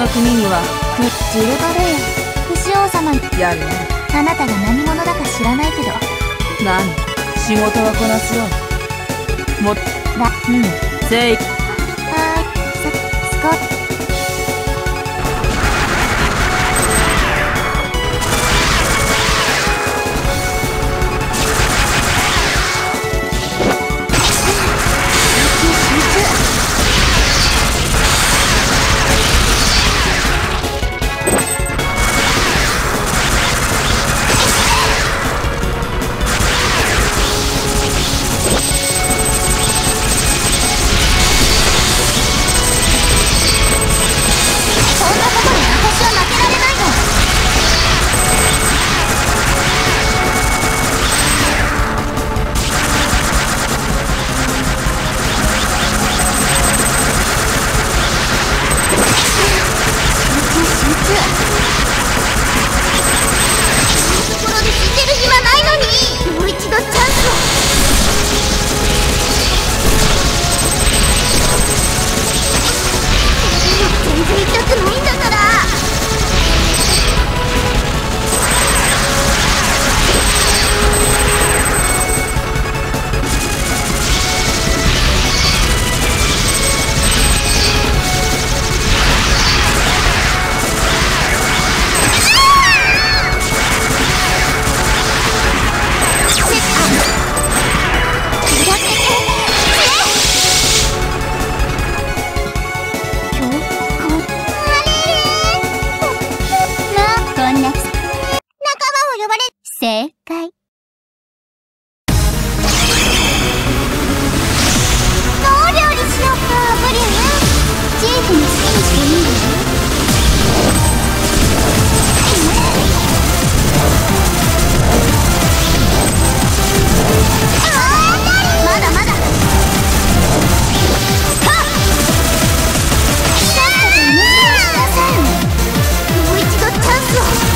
国にはジルバレー、不死王様。 やるね。 あなたが何者だか知らないけど。 何、仕事はこなすよ。もっとせい。 スコット。正解。お料理しようか、ブリュー。チーフに好きにしていいよ。まだまだ。さっさっさと無視しなさい。もう一度チャンスを。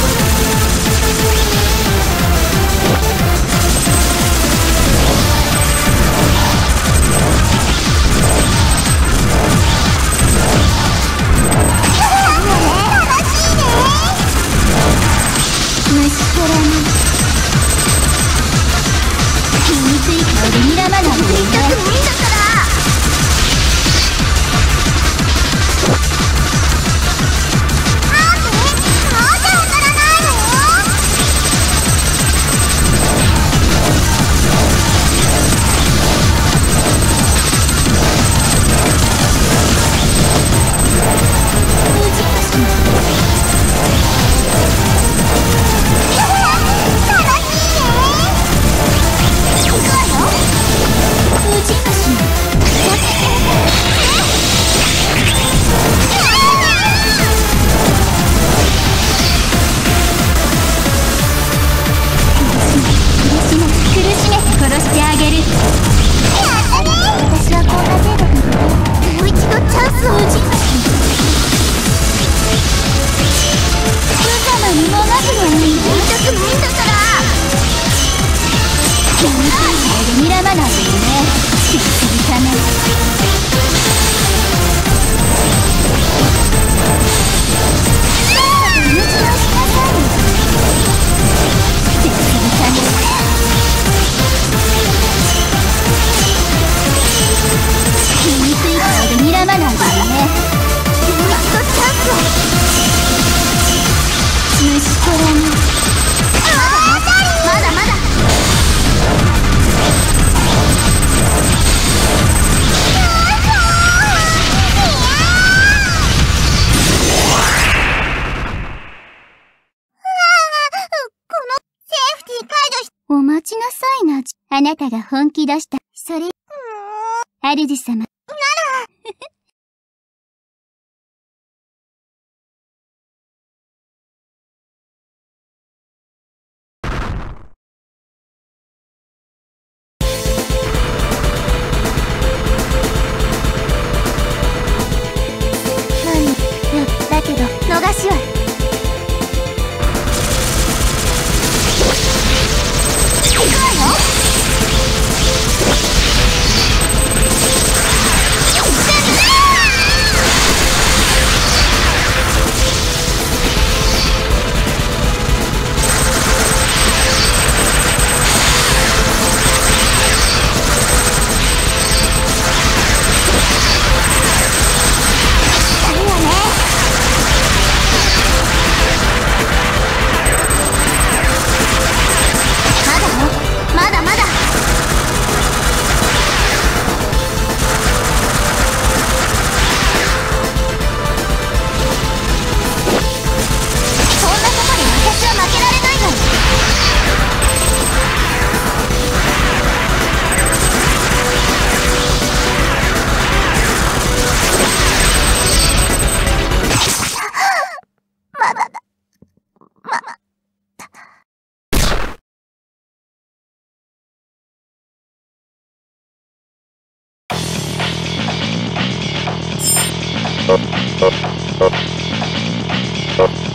お待ちなさいな。あなたが本気出した。それ、主様。なら。だけど、逃しは。行くわよ。 う